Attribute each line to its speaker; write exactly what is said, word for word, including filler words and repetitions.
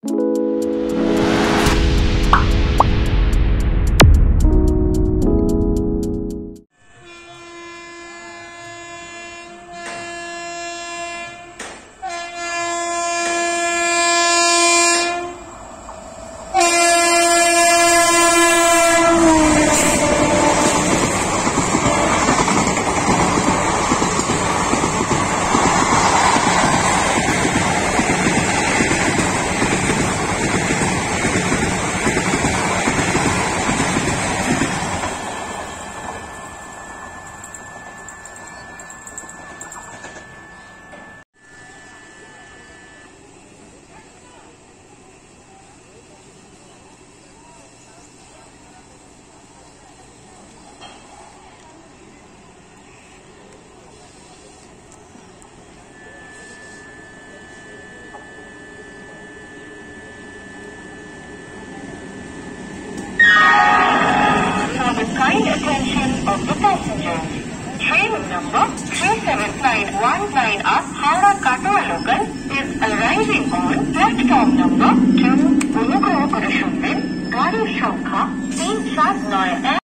Speaker 1: Kind attention of the passengers. Train number three seven five one nine up Howrah-Katwa local is arriving on platform number two. অনুগ্রহ করে শুনবেন গাড়ির সংখ্যা তিন সাত নয় এক